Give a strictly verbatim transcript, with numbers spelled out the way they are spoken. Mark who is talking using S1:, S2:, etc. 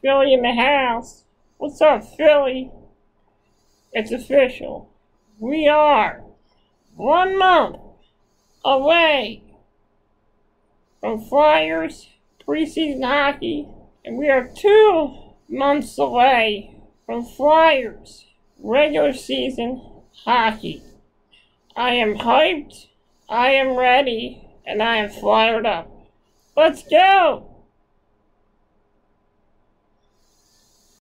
S1: Philly in the house. What's up, Philly? It's official. We are one month away from Flyers preseason hockey, and we are two months away from Flyers regular season hockey. I am hyped, I am ready, and I am fired up. Let's go!